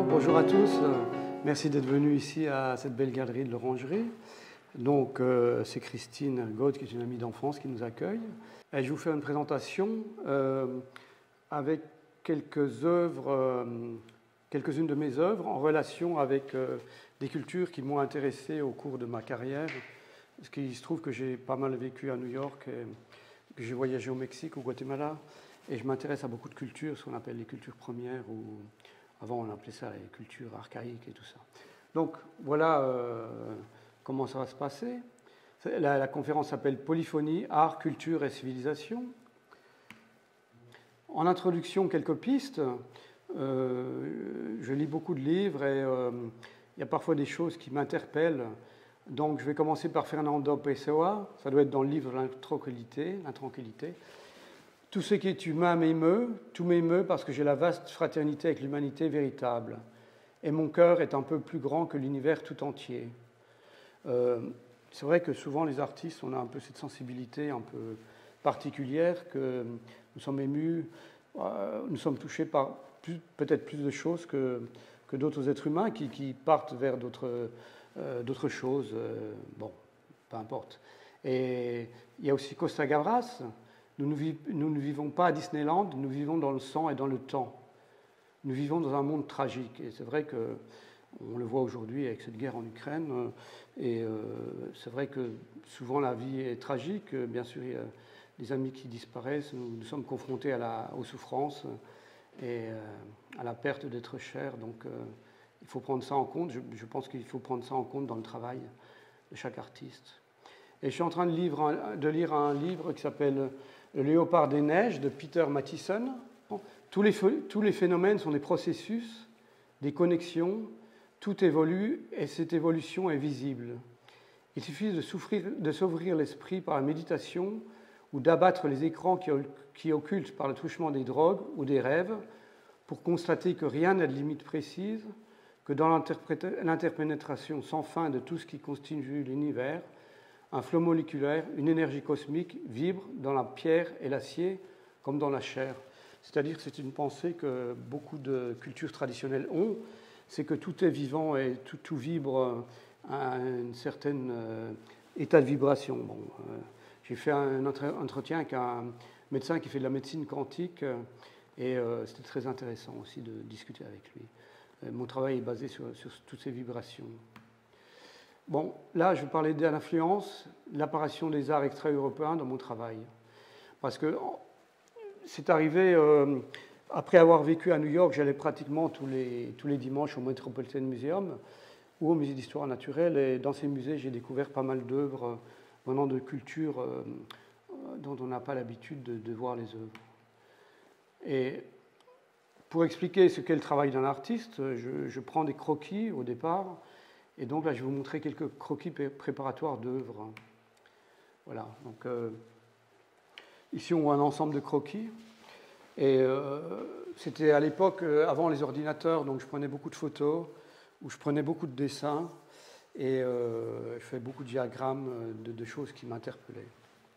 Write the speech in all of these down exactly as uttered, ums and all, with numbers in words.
bonjour à tous. Merci d'être venus ici à cette belle galerie de l'Orangerie. Donc, euh, c'est Christine Gaude, qui est une amie d'enfance, qui nous accueille. Et je vais vous faire une présentation euh, avec quelques œuvres, euh, quelques-unes de mes œuvres en relation avec euh, des cultures qui m'ont intéressé au cours de ma carrière. Parce qu'il se trouve que j'ai pas mal vécu à New York, et que j'ai voyagé au Mexique, au Guatemala, et je m'intéresse à beaucoup de cultures, ce qu'on appelle les cultures premières, ou avant on appelait ça les cultures archaïques et tout ça. Donc voilà euh, comment ça va se passer. La, la conférence s'appelle Polyphonie, art, culture et civilisation. En introduction, quelques pistes. Euh, je lis beaucoup de livres et euh, il y a parfois des choses qui m'interpellent. Donc je vais commencer par Fernando Pessoa, ça doit être dans le livre L'intranquillité. L'intranquillité. Tout ce qui est humain m'émeut, tout m'émeut parce que j'ai la vaste fraternité avec l'humanité véritable. Et mon cœur est un peu plus grand que l'univers tout entier. Euh, c'est vrai que souvent les artistes, on a un peu cette sensibilité un peu particulière, que nous sommes émus, euh, nous sommes touchés par peut-être plus de choses que, que d'autres êtres humains qui, qui partent vers d'autres euh, d'autres choses. Euh, bon, peu importe. Et il y a aussi Costa Gavras. Nous ne, vivons, nous ne vivons pas à Disneyland, nous vivons dans le sang et dans le temps. Nous vivons dans un monde tragique. Et c'est vrai qu'on le voit aujourd'hui avec cette guerre en Ukraine. Et euh, c'est vrai que souvent la vie est tragique. Bien sûr, il y a des amis qui disparaissent. Nous, nous sommes confrontés à la, aux souffrances et euh, à la perte d'êtres chers. Donc euh, il faut prendre ça en compte. Je, je pense qu'il faut prendre ça en compte dans le travail de chaque artiste. Et je suis en train de, livre, de lire un livre qui s'appelle Le léopard des neiges de Peter Matthiessen. Tous les, tous les phénomènes sont des processus, des connexions, tout évolue et cette évolution est visible. Il suffit de s'ouvrir l'esprit par la méditation ou d'abattre les écrans qui, qui occultent par le truchement des drogues ou des rêves pour constater que rien n'a de limite précise, que dans l'interpénétration sans fin de tout ce qui constitue l'univers, un flot moléculaire, une énergie cosmique vibre dans la pierre et l'acier comme dans la chair. C'est-à-dire que c'est une pensée que beaucoup de cultures traditionnelles ont, c'est que tout est vivant et tout, tout vibre à un certain euh, état de vibration. Bon, euh, j'ai fait un entretien avec un médecin qui fait de la médecine quantique euh, et euh, c'était très intéressant aussi de discuter avec lui. Euh, mon travail est basé sur, sur toutes ces vibrations. Bon, là, je vais parler de l'influence, l'apparition des arts extra-européens dans mon travail. Parce que c'est arrivé, euh, après avoir vécu à New York, j'allais pratiquement tous les, tous les dimanches au Metropolitan Museum ou au Musée d'histoire naturelle. Et dans ces musées, j'ai découvert pas mal d'œuvres venant de cultures euh, dont on n'a pas l'habitude de, de voir les œuvres. Et pour expliquer ce qu'est le travail d'un artiste, je, je prends des croquis au départ. Et donc là, je vais vous montrer quelques croquis préparatoires d'œuvres. Voilà. Donc euh, ici, on voit un ensemble de croquis. Et euh, c'était à l'époque, euh, avant les ordinateurs, donc je prenais beaucoup de photos, où je prenais beaucoup de dessins, et euh, je faisais beaucoup de diagrammes de, de choses qui m'interpellaient.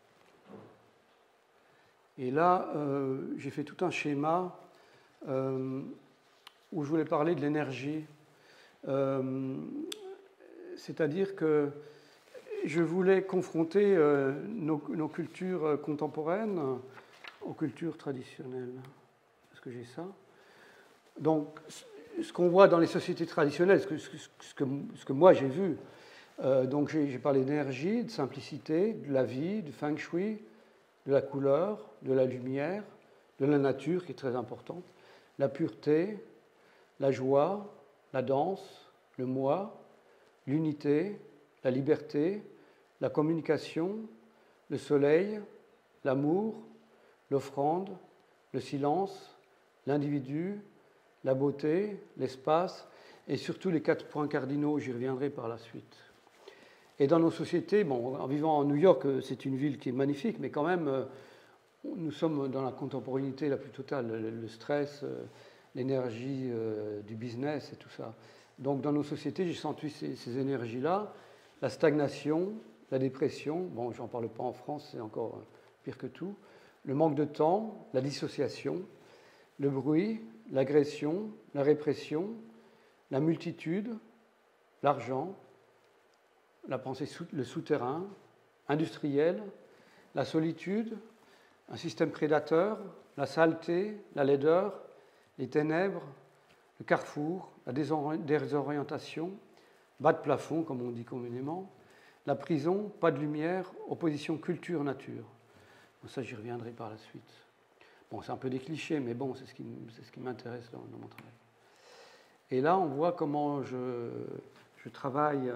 Et là, euh, j'ai fait tout un schéma euh, où je voulais parler de l'énergie. Euh, C'est-à-dire que je voulais confronter euh, nos, nos cultures contemporaines aux cultures traditionnelles. Est-ce que j'ai ça? Donc, ce qu'on voit dans les sociétés traditionnelles, ce que, ce que, ce que moi j'ai vu, euh, donc j'ai parlé d'énergie, de simplicité, de la vie, du feng shui, de la couleur, de la lumière, de la nature, qui est très importante, la pureté, la joie, la danse, le moi, l'unité, la liberté, la communication, le soleil, l'amour, l'offrande, le silence, l'individu, la beauté, l'espace, et surtout les quatre points cardinaux, j'y reviendrai par la suite. Et dans nos sociétés, bon, en vivant à New York, c'est une ville qui est magnifique, mais quand même, nous sommes dans la contemporanéité la plus totale, le stress, l'énergie du business et tout ça. Donc dans nos sociétés, j'ai senti ces, ces énergies-là, la stagnation, la dépression, bon, j'en parle pas en France, c'est encore pire que tout, le manque de temps, la dissociation, le bruit, l'agression, la répression, la multitude, l'argent, la pensée, sou, le souterrain, industriel, la solitude, un système prédateur, la saleté, la laideur, les ténèbres, le carrefour, la désorientation, bas de plafond, comme on dit communément, la prison, pas de lumière, opposition culture-nature. Bon, ça, j'y reviendrai par la suite. Bon, c'est un peu des clichés, mais bon, c'est ce qui, c'est ce qui m'intéresse dans, dans mon travail. Et là, on voit comment je, je travaille.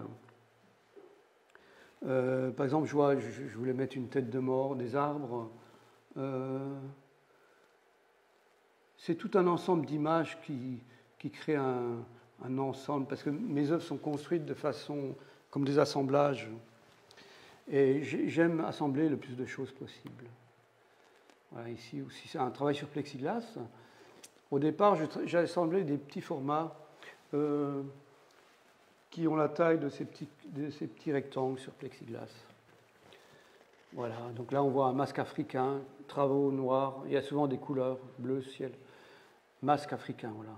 Euh, par exemple, je, vois, je, je voulais mettre une tête de mort, des arbres. Euh, c'est tout un ensemble d'images qui, qui crée un, un ensemble, parce que mes œuvres sont construites de façon comme des assemblages. Et j'aime assembler le plus de choses possible. Voilà, ici aussi, c'est un travail sur plexiglas. Au départ, j'ai assemblé des petits formats euh, qui ont la taille de ces, petits, de ces petits rectangles sur plexiglas. Voilà, donc là, on voit un masque africain, travaux noirs. Il y a souvent des couleurs, bleu, ciel. Masque africain, voilà.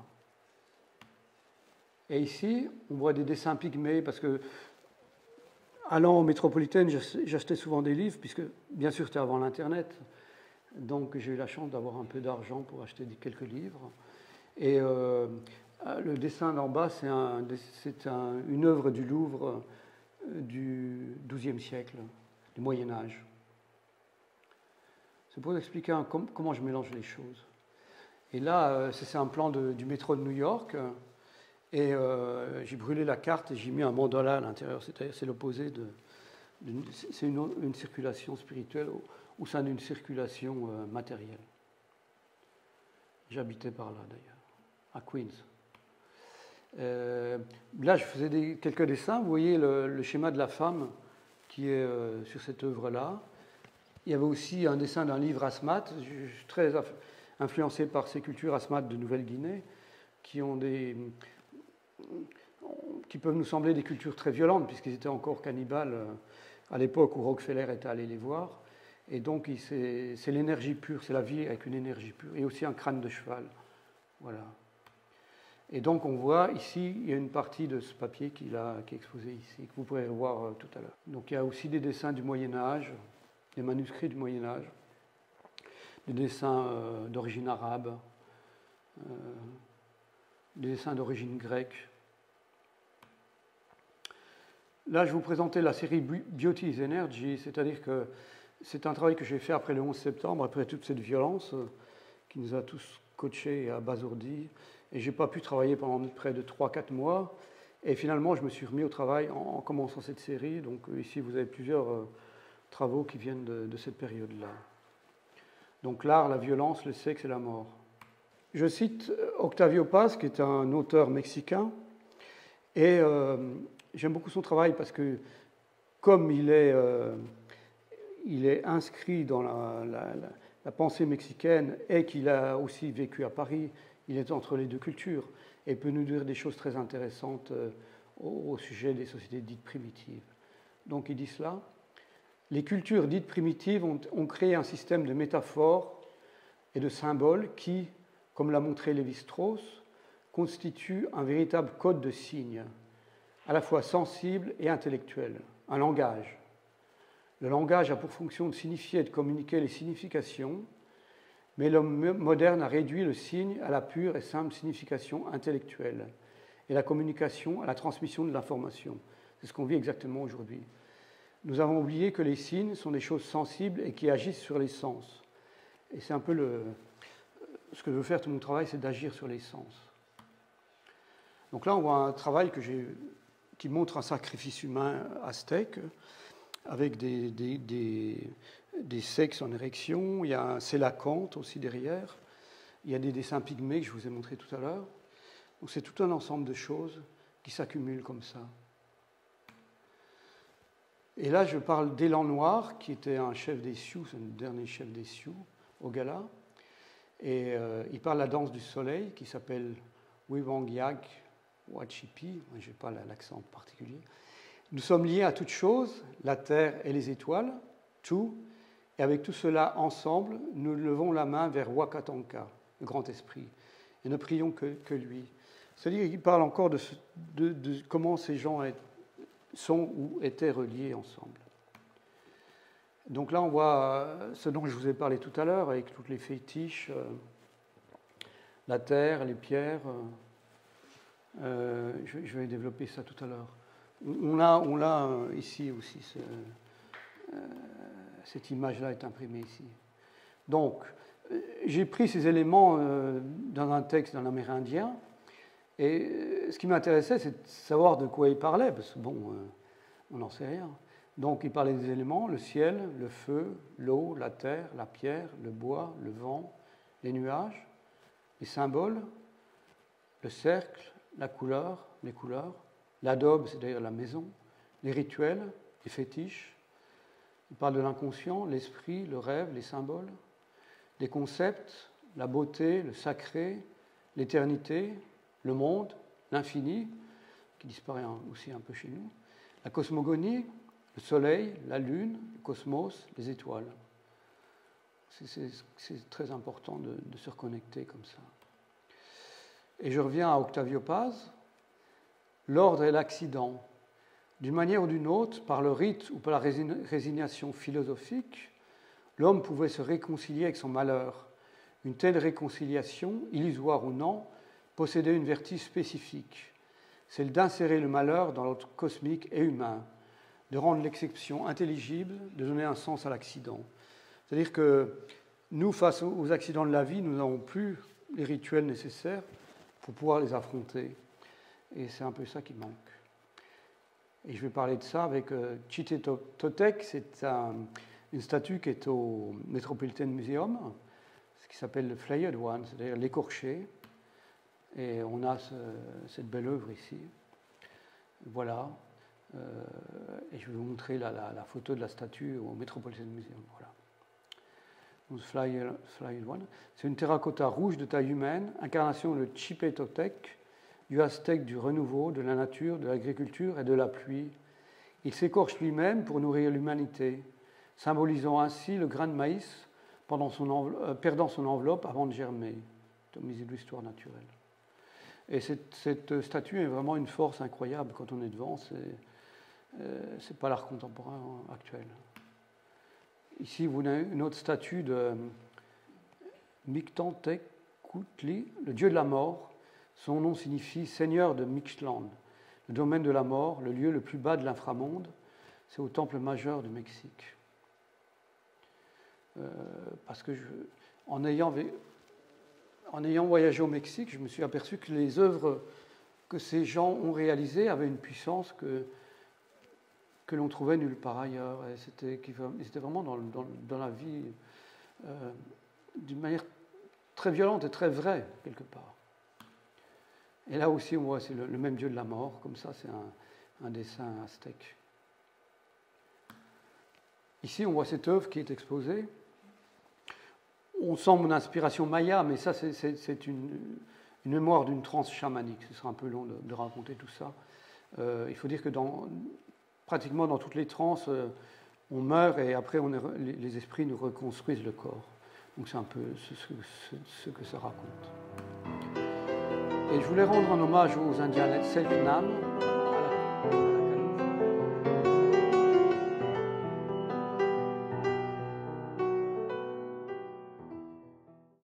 Et ici, on voit des dessins pygmées, parce que allant aux métropolitaines, j'achetais souvent des livres, puisque bien sûr c'était avant l'Internet, donc j'ai eu la chance d'avoir un peu d'argent pour acheter quelques livres. Et euh, le dessin d'en bas, c'est un, un, une œuvre du Louvre du douzième siècle, du Moyen-Âge. C'est pour expliquer un, com, comment je mélange les choses. Et là, c'est un plan de, du métro de New York. Et euh, j'ai brûlé la carte et j'ai mis un mandala à l'intérieur, c'est-à-dire c'est l'opposé de... de c'est une, une circulation spirituelle au, au sein d'une circulation euh, matérielle. J'habitais par là d'ailleurs, à Queens. Euh, là, je faisais des, quelques dessins. Vous voyez le, le schéma de la femme qui est euh, sur cette œuvre-là. Il y avait aussi un dessin d'un livre Asmat. Je suis très influencé par ces cultures Asmat de Nouvelle-Guinée qui ont des... qui peuvent nous sembler des cultures très violentes, puisqu'ils étaient encore cannibales à l'époque où Rockefeller était allé les voir. Et donc, c'est l'énergie pure, c'est la vie avec une énergie pure, et aussi un crâne de cheval. Voilà. Et donc, on voit ici, il y a une partie de ce papier qui, a, qui est exposé ici, que vous pourrez voir tout à l'heure. Donc, il y a aussi des dessins du Moyen-Âge, des manuscrits du Moyen-Âge, des dessins euh, d'origine arabe, euh, des dessins d'origine grecque. Là, je vous présentais la série Beauty is Energy, c'est-à-dire que c'est un travail que j'ai fait après le onze septembre, après toute cette violence euh, qui nous a tous coachés et abasourdis. Et je n'ai pas pu travailler pendant près de trois à quatre mois. Et finalement, je me suis remis au travail en, en commençant cette série. Donc euh, ici, vous avez plusieurs euh, travaux qui viennent de, de cette période-là. Donc l'art, la violence, le sexe et la mort. Je cite Octavio Paz, qui est un auteur mexicain. Et euh, j'aime beaucoup son travail parce que, comme il est, euh, il est inscrit dans la, la, la, la pensée mexicaine et qu'il a aussi vécu à Paris, il est entre les deux cultures et peut nous dire des choses très intéressantes euh, au, au sujet des sociétés dites primitives. Donc il dit cela. Les cultures dites primitives ont, ont créé un système de métaphores et de symboles qui, comme l'a montré Lévi-Strauss, constitue un véritable code de signes, à la fois sensible et intellectuel, un langage. Le langage a pour fonction de signifier et de communiquer les significations, mais l'homme moderne a réduit le signe à la pure et simple signification intellectuelle et la communication à la transmission de l'information. C'est ce qu'on vit exactement aujourd'hui. Nous avons oublié que les signes sont des choses sensibles et qui agissent sur les sens. Et c'est un peu le... Ce que je veux faire tout mon travail, c'est d'agir sur les sens. Donc là, on voit un travail que j'ai... qui montre un sacrifice humain aztèque, avec des, des, des, des sexes en érection. Il y a un sélacanthe aussi derrière. Il y a des dessins pygmées que je vous ai montrés tout à l'heure. Donc c'est tout un ensemble de choses qui s'accumulent comme ça. Et là, je parle d'Élan Noir, qui était un chef des Sioux, c'est le dernier chef des Sioux au Gala. Et euh, il parle la danse du soleil, qui s'appelle Wewangyak Wachipi, je n'ai pas l'accent particulier. Nous sommes liés à toute chose, la terre et les étoiles, tout, et avec tout cela ensemble, nous levons la main vers Wakatanka, le grand esprit, et ne prions que, que lui. C'est-à-dire qu'il parle encore de, ce, de, de comment ces gens sont ou étaient reliés ensemble. Donc là, on voit ce dont je vous ai parlé tout à l'heure, avec toutes les fétiches, euh, la terre, les pierres. Euh, je, je vais développer ça tout à l'heure. On a, on a euh, ici aussi, ce, euh, cette image-là est imprimée ici. Donc, euh, j'ai pris ces éléments euh, dans un texte d'un Amérindien, et euh, ce qui m'intéressait, c'est de savoir de quoi il parlait, parce que bon, euh, on n'en sait rien. Donc, il parlait des éléments, le ciel, le feu, l'eau, la terre, la pierre, le bois, le vent, les nuages, les symboles, le cercle, la couleur, les couleurs, l'adobe, c'est-à-dire la maison, les rituels, les fétiches. Il parle de l'inconscient, l'esprit, le rêve, les symboles, les concepts, la beauté, le sacré, l'éternité, le monde, l'infini, qui disparaît aussi un peu chez nous, la cosmogonie, le soleil, la lune, le cosmos, les étoiles. C'est très important de, de se reconnecter comme ça. Et je reviens à Octavio Paz. L'ordre et l'accident. D'une manière ou d'une autre, par le rite ou par la résignation philosophique, l'homme pouvait se réconcilier avec son malheur. Une telle réconciliation, illusoire ou non, possédait une vertu spécifique, celle d'insérer le malheur dans l'ordre cosmique et humain, de rendre l'exception intelligible, de donner un sens à l'accident. C'est-à-dire que nous, face aux accidents de la vie, nous n'avons plus les rituels nécessaires pour pouvoir les affronter. Et c'est un peu ça qui manque. Et je vais parler de ça avec euh, Chitetotek, c'est un, une statue qui est au Metropolitan Museum, ce qui s'appelle le Flayed One, c'est-à-dire l'écorché. Et on a ce, cette belle œuvre ici. Voilà. Euh, et je vais vous montrer la, la, la photo de la statue au Metropolitan Museum. Voilà. Donc, Flayed, Flayed One. C'est une terracotta rouge de taille humaine, incarnation de Chipetotec, du aztèque du renouveau, de la nature, de l'agriculture et de la pluie. Il s'écorche lui-même pour nourrir l'humanité, symbolisant ainsi le grain de maïs pendant son enveloppe, euh, perdant son enveloppe avant de germer, au musée de l'histoire naturelle. Et cette, cette statue est vraiment une force incroyable quand on est devant, c'est euh, c'est pas l'art contemporain actuel. Ici, vous avez une autre statue de Mictlantecuhtli, le dieu de la mort. Son nom signifie Seigneur de Mictlan, le domaine de la mort, le lieu le plus bas de l'inframonde. C'est au temple majeur du Mexique. Euh, parce que, je, en, ayant, en ayant voyagé au Mexique, je me suis aperçu que les œuvres que ces gens ont réalisées avaient une puissance que, que l'on trouvait nulle part ailleurs. Et c'était, c'était vraiment dans, dans, dans la vie euh, d'une manière très violente et très vraie, quelque part. Et là aussi, on voit, c'est le, le même dieu de la mort, comme ça, c'est un, un dessin aztèque. Ici, on voit cette œuvre qui est exposée. On sent mon inspiration maya, mais ça, c'est, c'est, c'est une, une mémoire d'une transe chamanique. Ce sera un peu long de, de raconter tout ça. Euh, il faut dire que dans, pratiquement dans toutes les transes, euh, on meurt et après, on est, les, les esprits nous reconstruisent le corps. Donc c'est un peu ce, ce, ce que ça raconte. Et je voulais rendre un hommage aux Indiens Selknam.